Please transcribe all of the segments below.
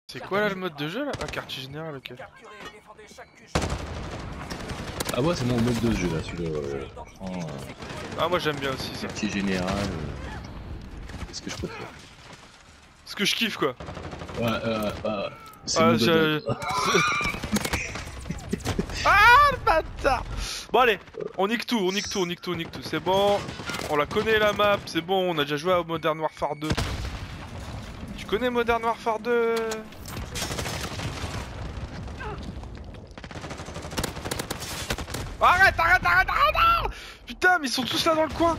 C'est quoi là le mode de jeu là? Ah, quartier général, ok. Ah ouais, c'est mon mode de jeu là, celui-là. Ah, moi j'aime bien aussi ça. Quartier général, c'est ce que je préfère. Ce que je kiffe quoi. Ouais, c'est Ah, mon dada. Ah le bâtard. Bon allez, on nique tout, on nique tout, on nique tout, on nique tout. C'est bon, on la connaît la map, c'est bon, on a déjà joué à Modern Warfare 2. Tu connais Modern Warfare 2? Arrête, arrête, arrête, arrête! Putain, mais ils sont tous là dans le coin!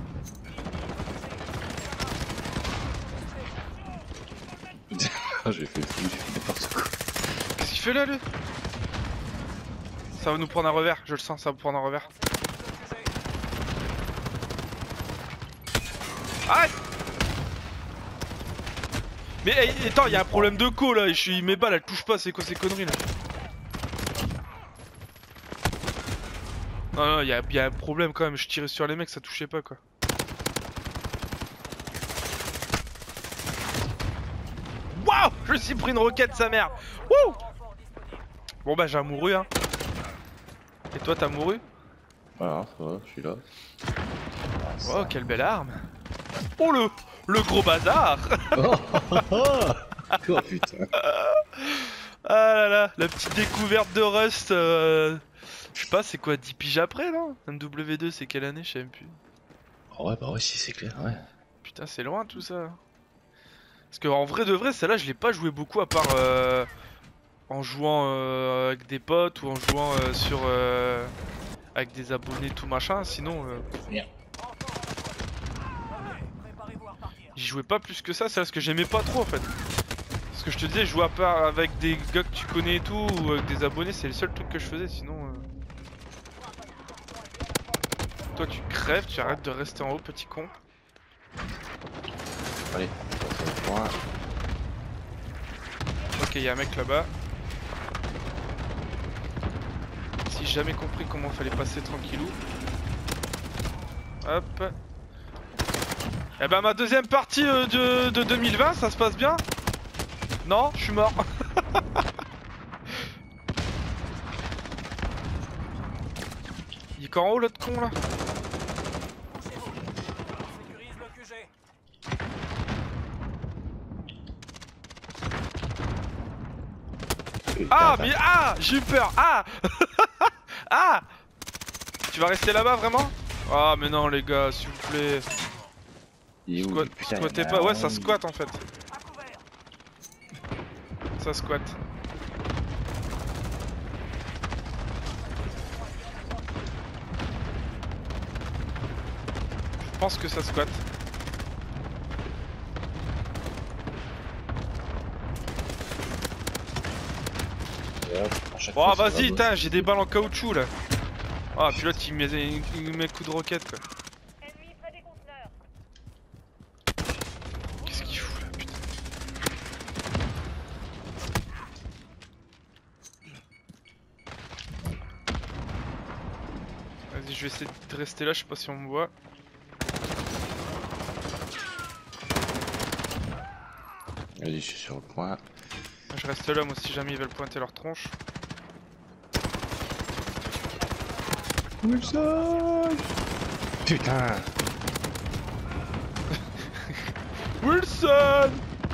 J'ai fait n'importe quoi. Qu'est-ce qu'il fait là, lui? Ça va nous prendre un revers, je le sens, ça va nous prendre un revers. Arrête! Mais hey, attends, il y a un problème de co là, mes balles elles touchent pas, c'est quoi ces conneries là? Non, non, il y a un problème quand même, je tirais sur les mecs, ça touchait pas quoi. Waouh! Je me suis pris une roquette, sa mère! Wouh! Bon bah j'ai mouru hein. Et toi t'as mouru? Voilà, ça va, je suis là. Oh quelle belle arme! Oh le gros bazar! Oh putain! Ah là là, la petite découverte de Rust, je sais pas c'est quoi, 10 piges après non? MW2 c'est quelle année, je sais même plus. Oh ouais bah ouais si c'est clair, ouais. Putain c'est loin tout ça. Parce que en vrai de vrai celle-là je l'ai pas joué beaucoup à part en jouant avec des potes ou en jouant avec des abonnés tout machin, sinon j'y jouais pas plus que ça, c'est parce que j'aimais pas trop en fait. Parce que je te disais, jouer à part avec des gars que tu connais et tout, ou avec des abonnés, c'est le seul truc que je faisais, sinon... Toi tu crèves, tu arrêtes de rester en haut, petit con. Allez, on passe au point. Ok, y'a un mec là-bas. Si j'ai jamais compris comment fallait passer tranquillou. Hop. Et bah ma deuxième partie de 2020, ça se passe bien? Non, je suis mort. Il est encore en haut l'autre con là. Ah mais ah, j'ai eu peur. Ah. Ah. Tu vas rester là-bas vraiment? Ah mais non les gars, s'il vous plaît. Squattez pas, ouais ça squatte en fait. Ça squatte. Je pense que ça squatte. Oh vas-y, j'ai des balles en caoutchouc là. Ah puis l'autre il me met coup de roquette quoi. Qu'est-ce qu'il fout là putain. Vas-y je vais essayer de rester là, je sais pas si on me voit. Vas-y je suis sur le point. Je reste là moi si jamais ils veulent pointer leur tronche. Wilson! Putain! Wilson!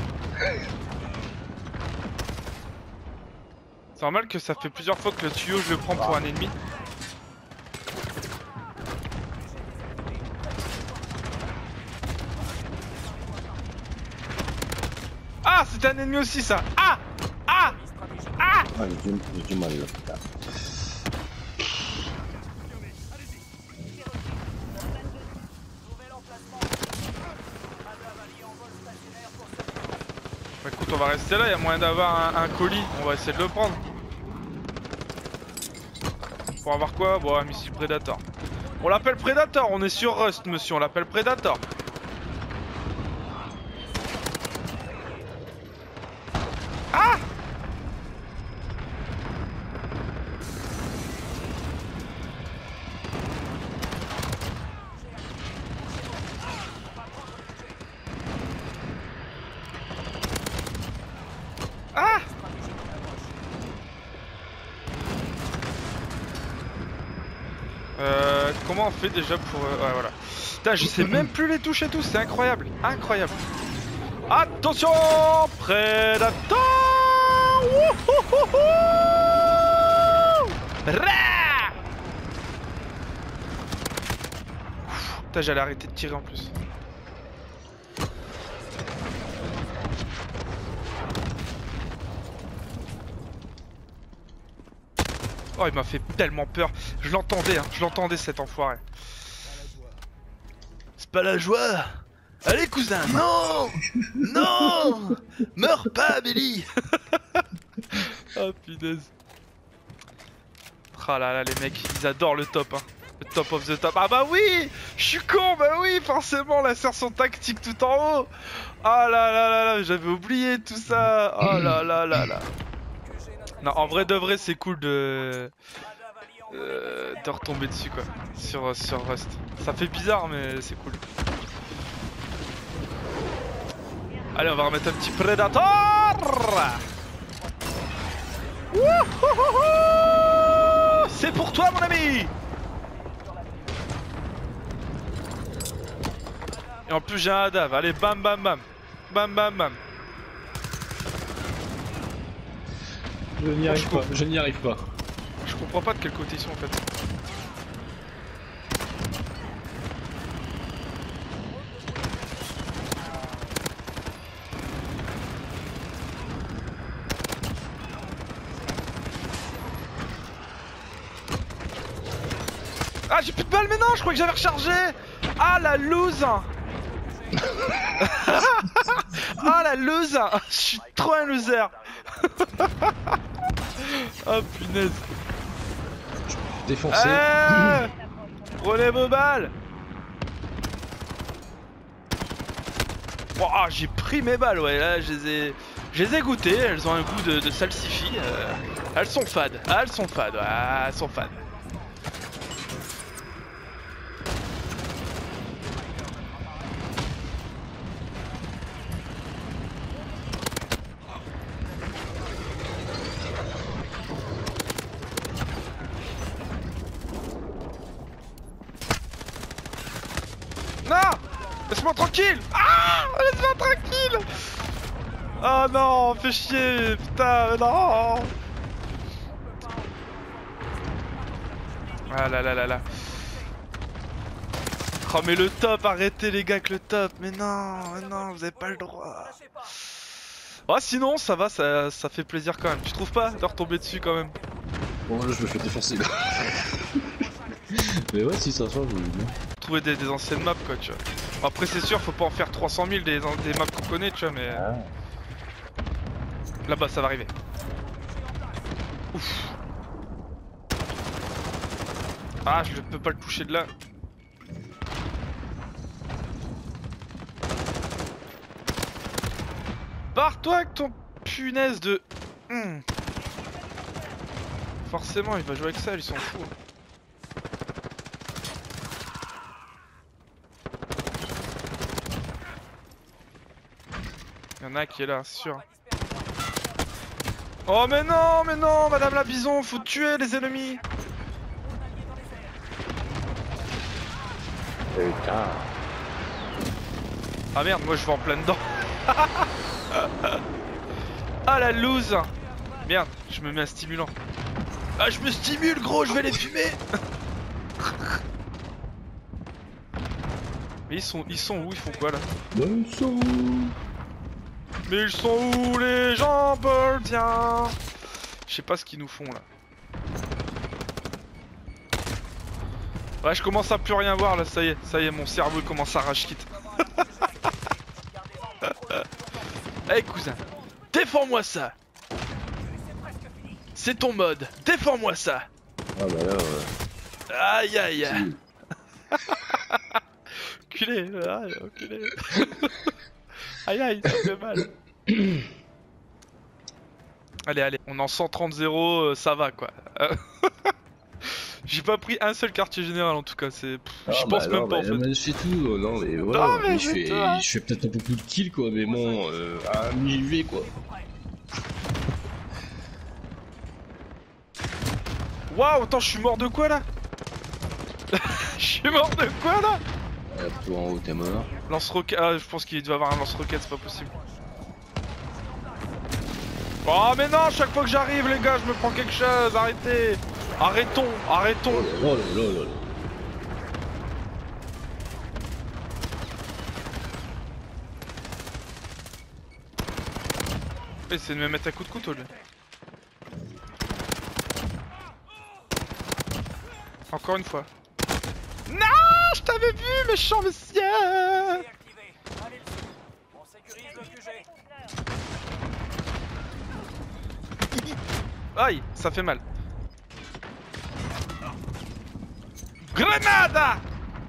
C'est normal que ça fait plusieurs fois que le tuyau je le prends pour un ennemi. Ah c'est un ennemi aussi ça! Ah! Ah! Ah! Ah j'ai du mal là putain. Bah écoute on va rester là, il y a moyen d'avoir un colis, on va essayer de le prendre. Pour avoir quoi? Bon un missile Predator. On l'appelle Predator, on est sur Rust monsieur, on l'appelle Predator. Ah! Ah! comment on fait déjà pour... ouais, voilà. Putain, je sais même plus les toucher tous, c'est incroyable. Incroyable. Attention, prédateur. Putain, j'allais arrêter de tirer en plus. Oh, il m'a fait tellement peur. Je l'entendais, hein. Je l'entendais cet enfoiré. C'est pas la joie. Allez, cousin, non. Non. Meurs pas, Billy. Oh, punaise. Ah là là, les mecs, ils adorent le top, hein. Le top of the top. Ah bah oui. Je suis con, bah oui, forcément, l'insertion tactique tout en haut. Ah là là là là, j'avais oublié tout ça. Oh là là là là. Non, en vrai de vrai, c'est cool de retomber dessus quoi, sur Rust. Ça fait bizarre, mais c'est cool. Allez, on va remettre un petit Predator. C'est pour toi, mon ami. Et en plus, j'ai un Hadav. Allez, bam bam bam. Bam bam bam. Je n'y arrive pas, je n'y arrive pas. Je comprends pas de quel côté ils sont en fait. Ah, j'ai plus de balles, mais non, je crois que j'avais rechargé. Ah, la loose. Ah, la loose. Je suis trop un loser. Oh punaise. Défoncé. Prenez vos balles. Oh, ah, j'ai pris mes balles, ouais, là je les ai goûtées, elles ont un goût de salsifis. Elles sont fades, elles sont fades, elles sont fades. Non! Laisse-moi tranquille! Ah! Laisse-moi tranquille! Oh non, fais chier! Putain, non! Ah là là là là. Oh mais le top, arrêtez les gars avec le top! Mais non, vous avez pas le droit! Oh sinon ça va, ça fait plaisir quand même. Tu trouves pas de retomber dessus quand même? Bon là je me fais défoncer là. Mais ouais, si ça change, oui. Trouver des anciennes maps quoi, tu vois. Après c'est sûr, faut pas en faire 300 000 des maps qu'on connaît, tu vois, mais... Là-bas, ça va arriver. Ouf. Ah, je peux pas le toucher de là. Barre-toi avec ton punaise de... Forcément, il va jouer avec ça, ils s'en fout. Il y en a qui est là, c'est sûr. Oh mais non, madame la bison, faut tuer les ennemis. Putain. Ah merde, moi je vais en plein dedans. Ah la loose. Merde, je me mets un stimulant. Ah je me stimule gros, je vais les fumer. Mais ils sont où? Ils font quoi là? Ils sont où? Mais ils sont où les gens tiens. Je sais pas ce qu'ils nous font là. Ouais, je commence à plus rien voir là, ça y est, mon cerveau commence à rage quitte. Hey cousin, défends-moi ça. C'est ton mode, défends-moi ça. Ah bah là, Aïe aïe. Culé, culé. Aïe aïe, ça fait mal. Allez, on est en 130-0, ça va quoi. J'ai pas pris un seul quartier général en tout cas, c'est... J'y pense même pas en fait. Mais c'est tout, non mais voilà, non, mais je fais peut-être un peu plus de kills quoi, mais bon, à mi-UV quoi. Waouh, attends, je suis mort de quoi là? Je suis mort de quoi là? Toi en haut, t'es mort. Lance-roquette. Ah, je pense qu'il doit avoir un lance-roquette, c'est pas possible. Oh, mais non, chaque fois que j'arrive, les gars, je me prends quelque chose. Arrêtez. Arrêtons, arrêtons. Oh là là là là. Essaye de me mettre à coup de couteau, lui. Encore une fois. Non, je t'avais vu, méchant monsieur. Aïe, ça fait mal. Grenade!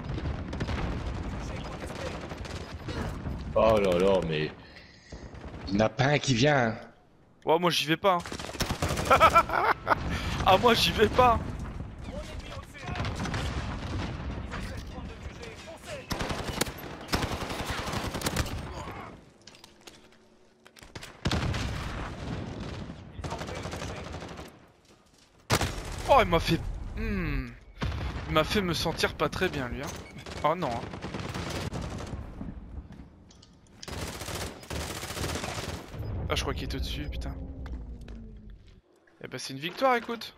Oh là là, mais. Il n'y en a pas un qui vient. Oh, moi j'y vais pas. Hein. Ah, moi j'y vais pas. Oh, il m'a fait... Il m'a fait me sentir pas très bien, lui. Hein. Oh non. Hein. Ah, je crois qu'il est au-dessus, putain. Eh bah, c'est une victoire, écoute.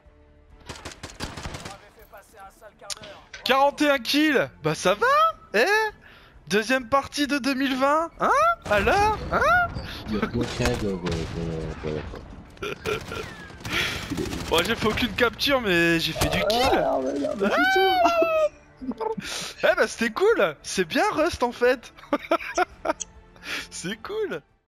41 kills. Bah, ça va. Eh, deuxième partie de 2020. Hein? Alors? Hein? Bon, j'ai fait aucune capture, mais j'ai fait du kill. Eh bah, c'était cool. C'est bien Rust, en fait. C'est cool.